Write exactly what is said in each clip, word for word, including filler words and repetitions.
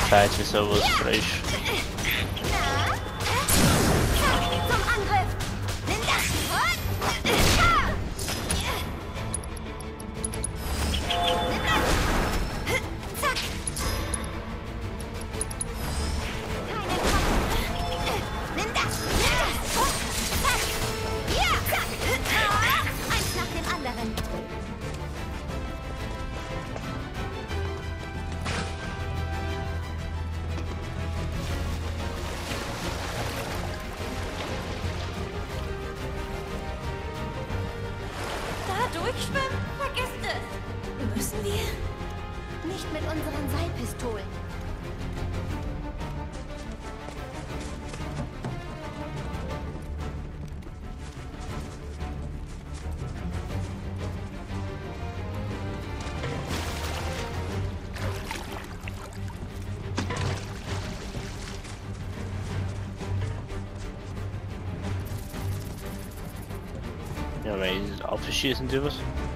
Fähigkeit, wie sowas frisch. Zum Angriff! Nimm das! Nimm das! Zack! Keine Kopf! Nimm das! Zack! Ja! Zack! Eins nach dem anderen. Da durchschwimmen? Vergesst es! Müssen wir? Nicht mit unseren Seilpistolen. Ja, weil abschießen die was?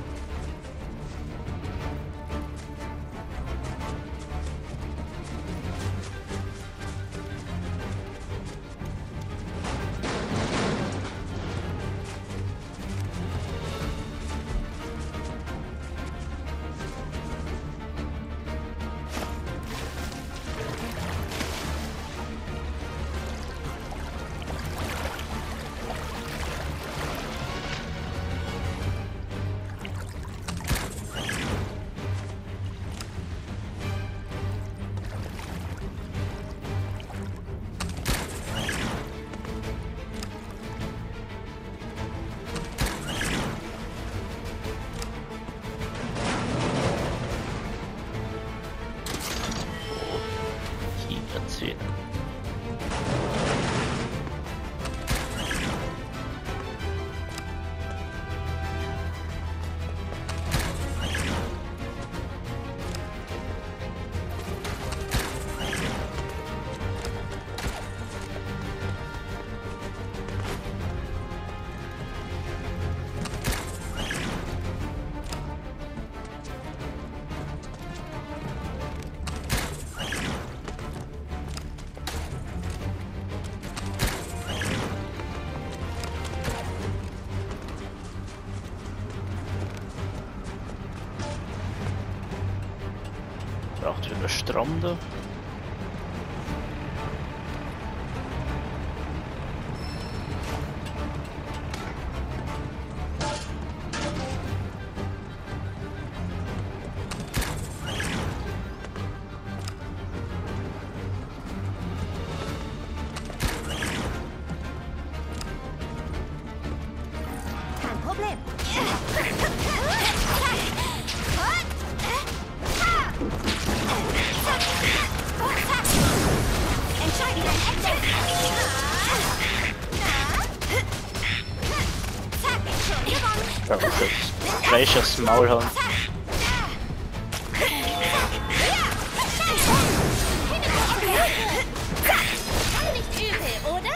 Erzählen. Braucht wieder Strom da. Kein Problem. Entscheide dein Action. Zack, gewonnen. Da muss das fleisches Maul haben. Nicht übel, oder?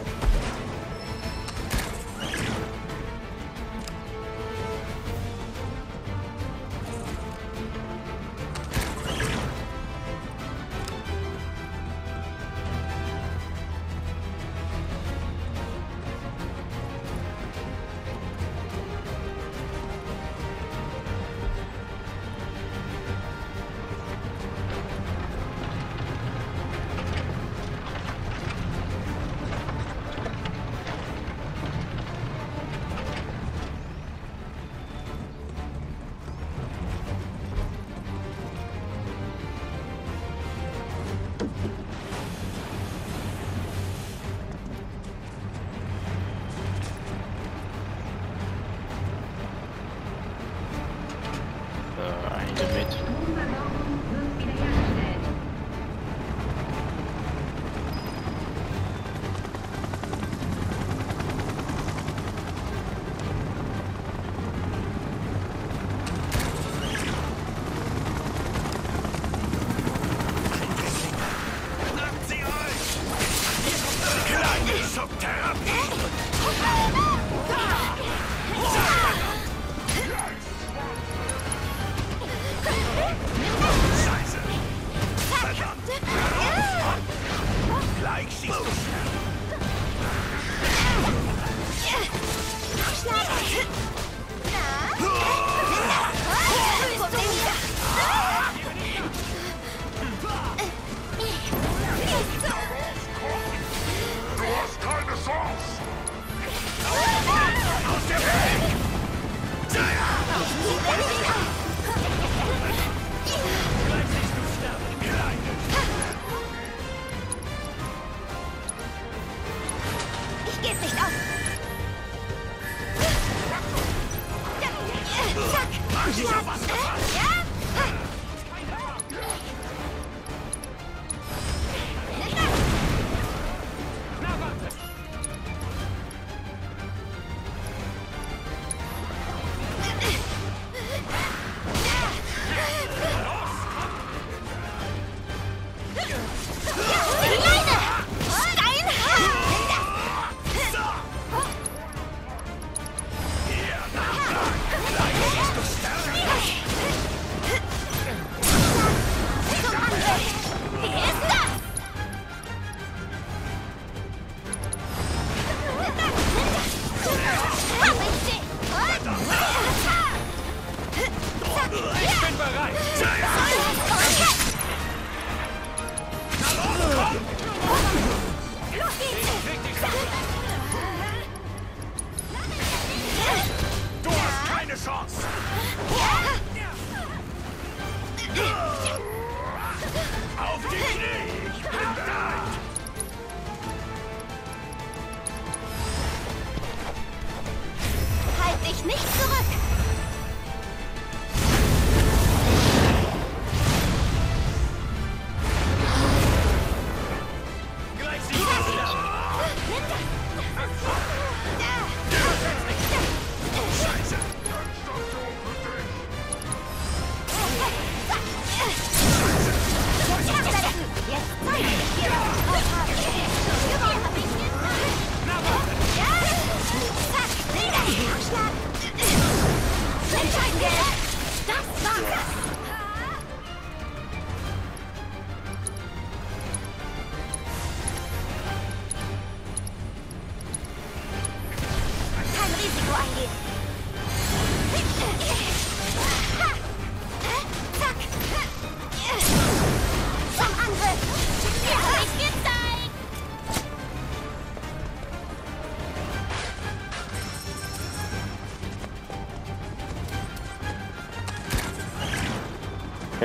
Äh, eine mit.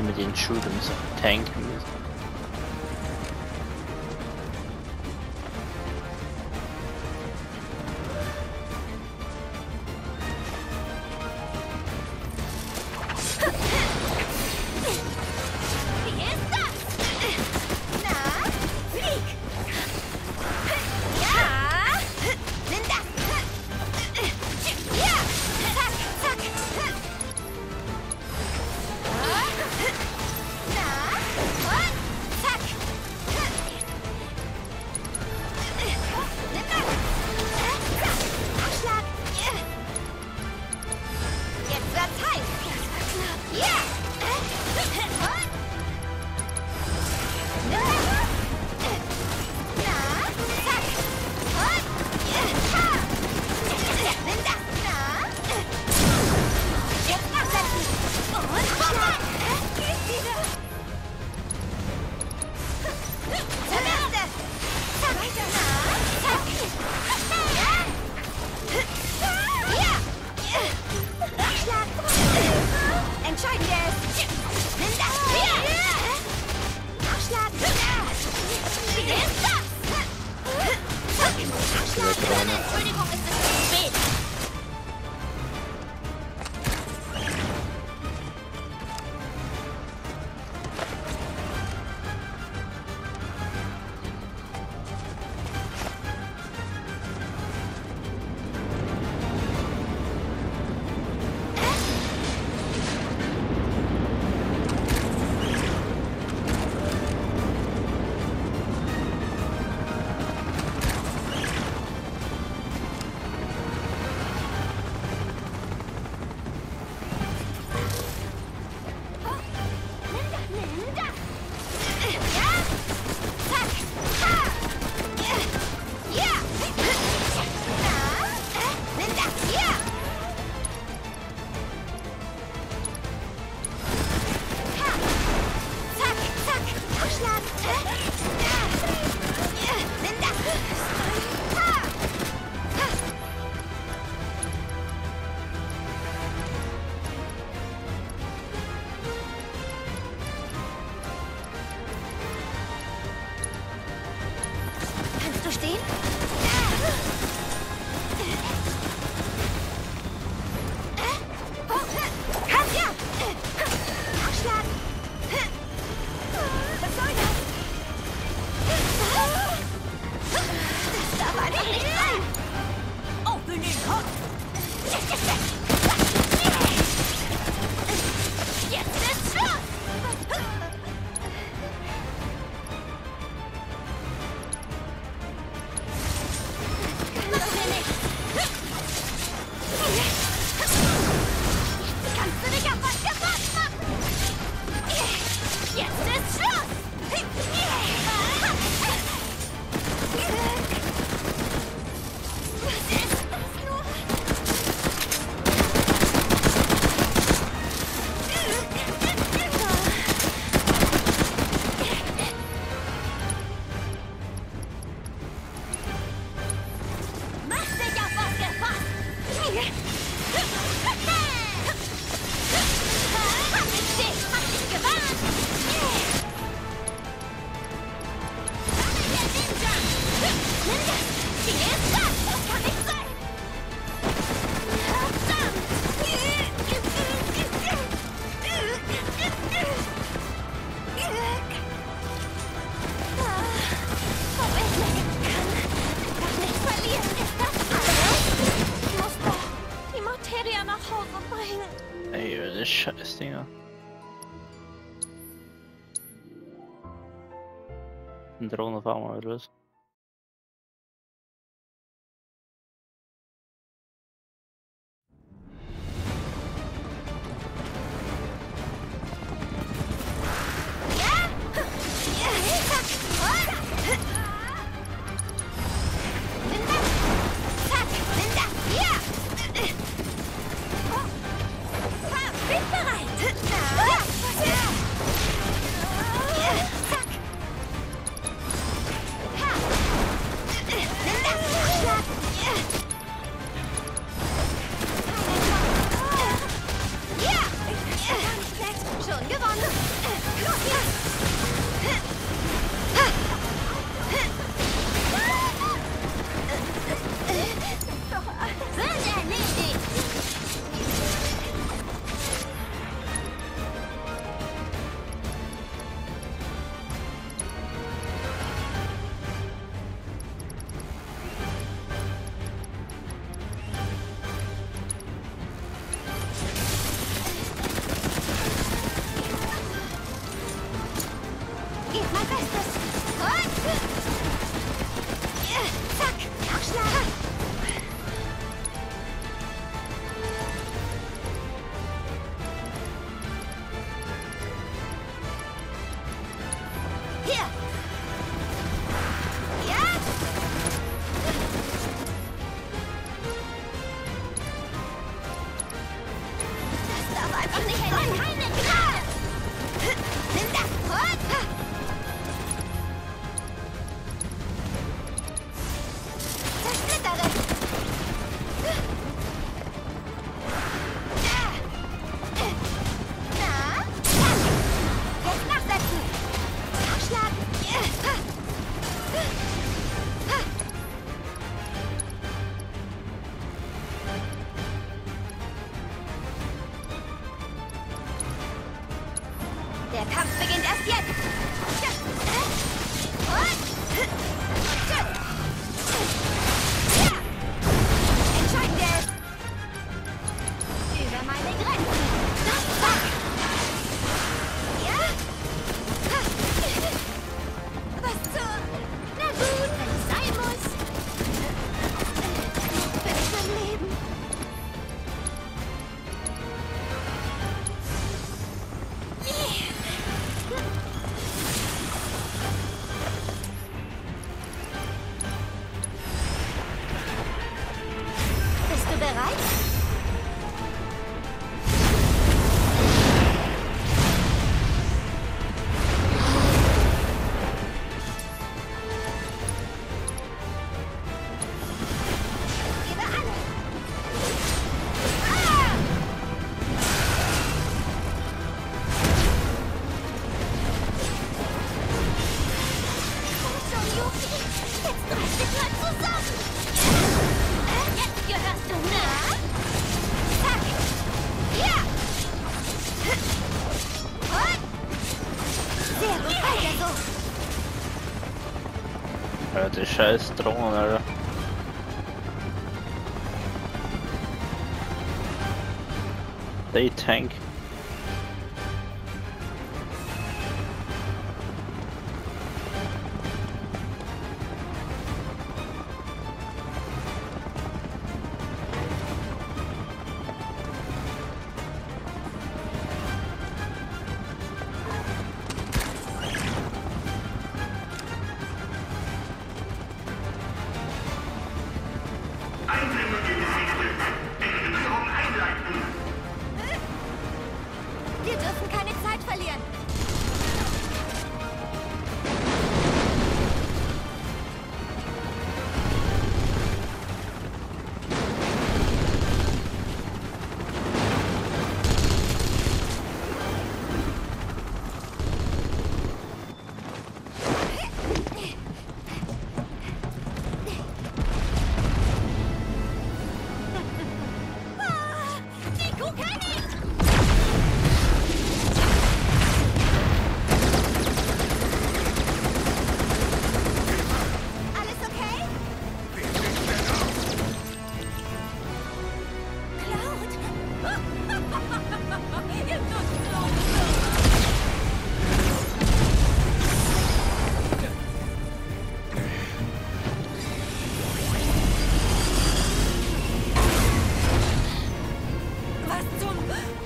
wenn wir den Shoot und so tanken müssen. Wie ist das? Na, flieg! Ja! Nimm das! Ja! Zack, zack! Na, und zack! Nimm das! Aufschlag! Jetzt wird's heiß! Ja! Und? Nimm das! Na, zack! Und? Ha! Nimm das! Na? Jetzt absetzen! Und schlag! Geht wieder! Zur Liste! Zack! Na? Zack! Ja! Ja! Schlag! Entscheidend ist! Nimm das! Ja! Aufschlag! Wie ist das? Zack! Aufschlag! Entschuldigung, ist es zu spät? Nimm das! Nimm das! Ja! Zack! Ha! Ja! Na? Nimm das! Ja! Ha! Zack! Zack! Aufschlag! Ja! Nimm das! Ha! Ha! Kannst du stehen? Ja! Aufschlag! Was soll das? Das darf einfach nicht sein! Open den Kopf! Jetzt ist Schluss! Mach mir nichts! Kannst du dich auf was gefasst machen? Jetzt ist Schluss! Was ist das nur? Mach dich auf was gefasst! Hab ich dich! Hab dich gewarnt! Der Ninja! Nimm das! Wie ist das? Das kann nicht sein! Verdammt! Wo ich kann einfach nicht verlieren. Ist das alles? Ich muss doch die Materia nach Hause bringen. Ey, was ist scheiß Dinger? Ein Drohne auf einmal, oder was? Ja! Ja! Zack! Und? Nimm das! Zack! Nimm das! Ja! Ha! Bin bereit! Na? Ja! Ja! Ja! Zack! Ha! Nimm das! Schlag! Ja! Ja! Ja! Schon gewonnen! gebe mein Bestes. Und... Ja, zack, nachschlagen. Hier. Ja. Das darf einfach nicht sein. Keine Gnade. Nimm das. Und... Zerschnittere. Na? Jetzt nachsetzen. Nachschlagen. Der Kampf beginnt erst jetzt. Und... Ja. Entscheidend ist... Über meine Grenzen. Zack. Ja? Was zum... Na gut, wenn es sein muss. Bin ich am Leben. Bist du bereit? Gebe alle. Ah! Komm schon, Yuki. Jetzt reiß dich mal zusammen. Jetzt gehörst du mir. Zack. Ja. Und... Sehr gut, weiter so. Ja, die scheiß Drohnen, Alter. They tank. Wir dürfen keine Zeit verlieren. Ah, die Kuh kann nicht. Alles okay? Cloud? Ihr tut so. Was zum...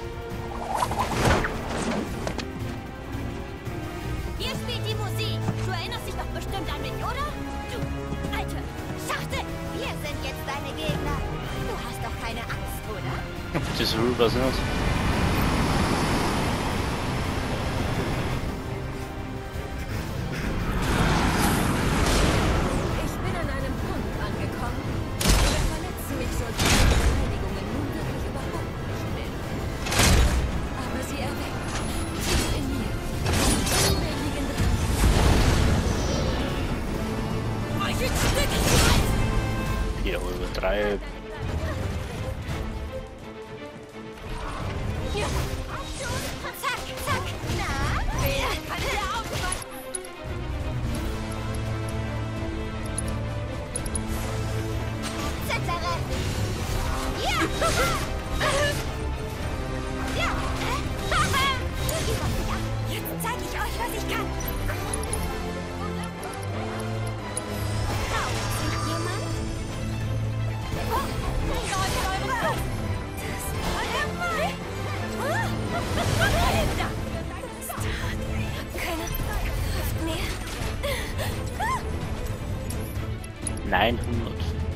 Hier spielt die Musik. Du erinnerst dich doch bestimmt an mich, oder? Du, alte Schachtel. Wir sind jetzt deine Gegner. Du hast doch keine Angst, oder? Das rüber sind. Ich bin an einem Punkt angekommen. Oder verletzen mich solche Beleidigungen nun wirklich überhaupt nicht mehr. Aber sie erwecken tief in mir einen unbändigen Drang. Euch in Stücke zu reißen! Hier übertreibt. Hier! Zack, zack! Na? Wer kann der aufpassen? Zettere! Ja! Ja! Jetzt zeige ich euch, was ich kann! Nein, hundert.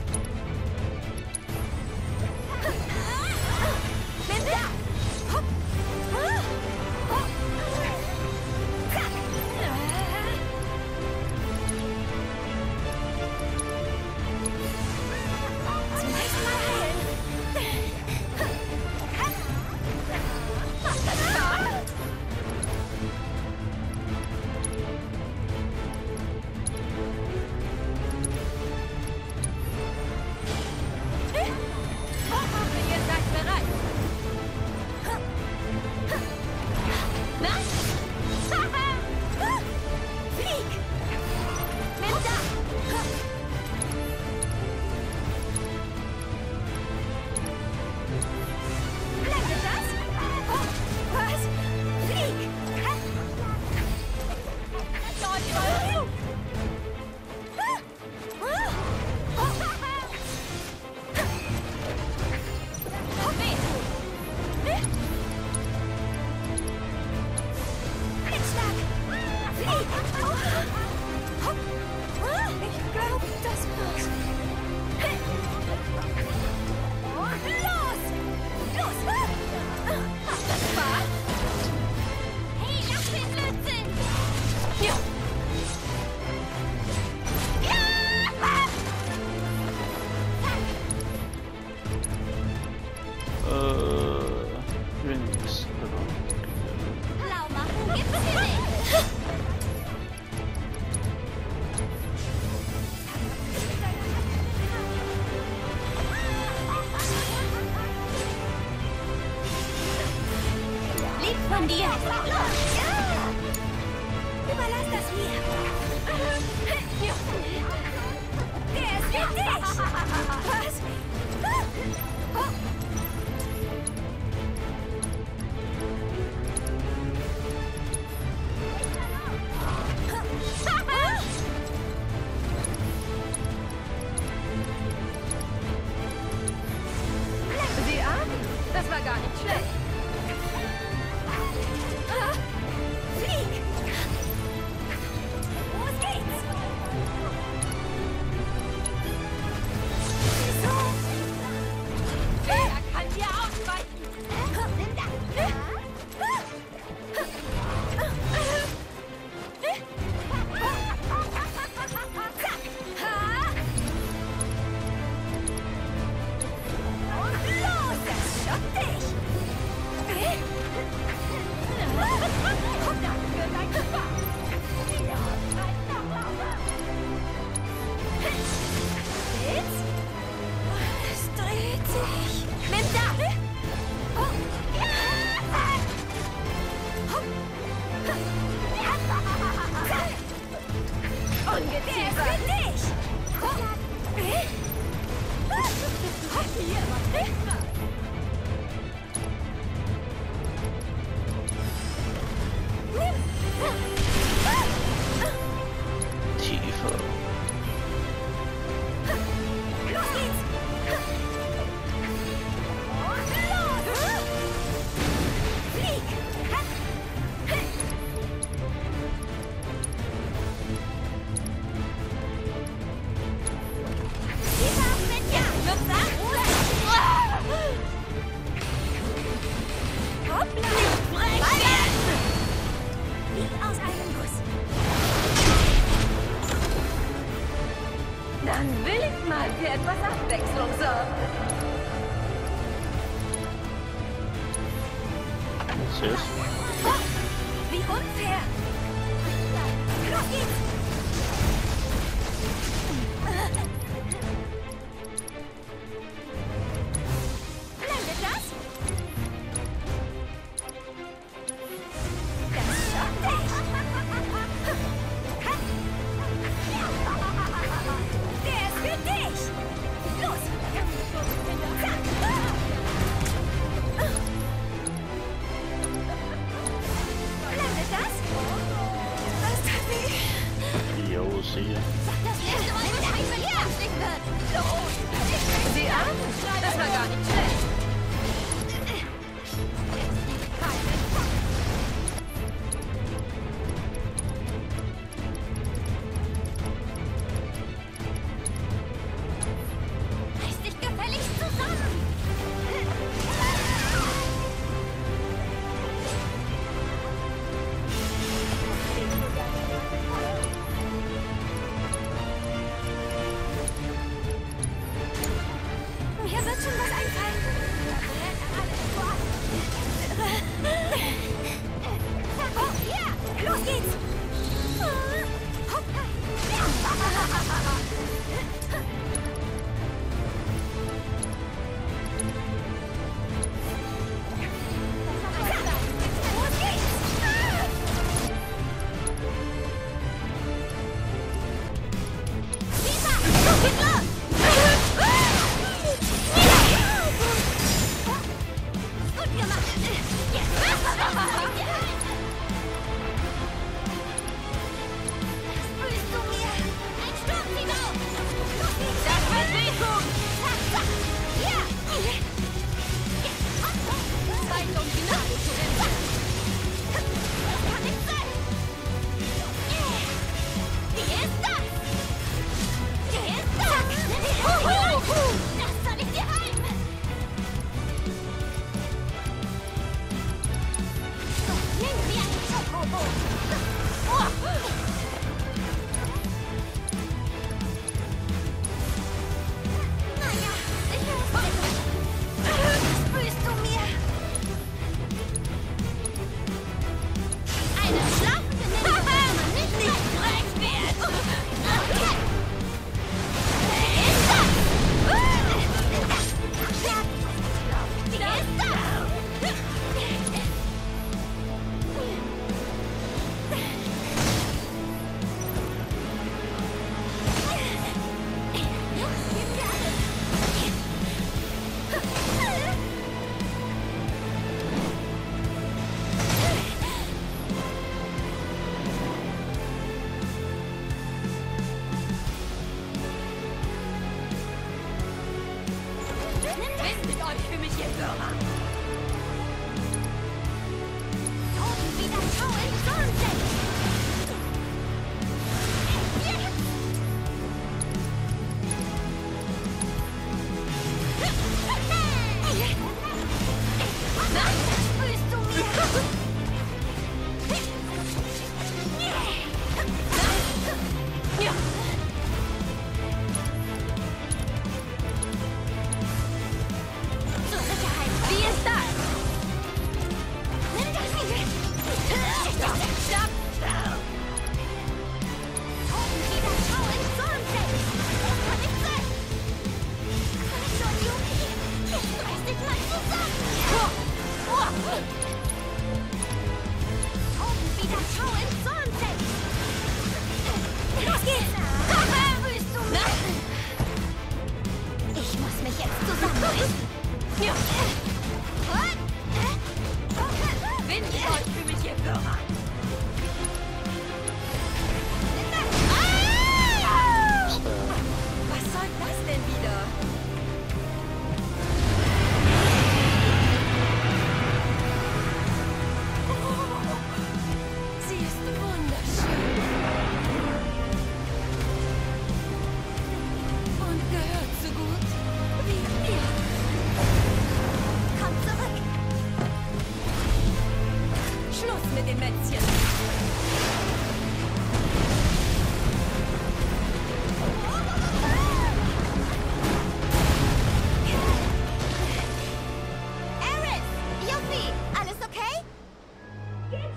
Von dir. Ja. Überlass das mir. Der ist für dich. Was? Sieh an, das war gar nicht schlecht. Dann will ich mal für etwas Abwechslung sorgen. Süß. Oh, wie unfair! Los geht's! Landet das? Das schafft dich! Der ist für dich! Los! Landet das? Das tut weh! Jo, sehe. Das letzte Mal, wenn ich verlieren wird! Los! Sieh an, das war gar nicht schlecht.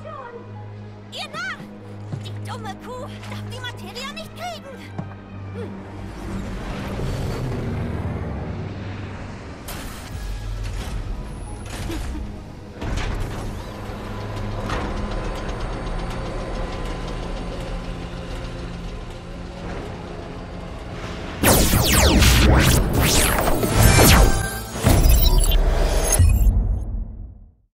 schon! Ihr Narr! Die dumme Kuh darf die Materie nicht kriegen! Hm.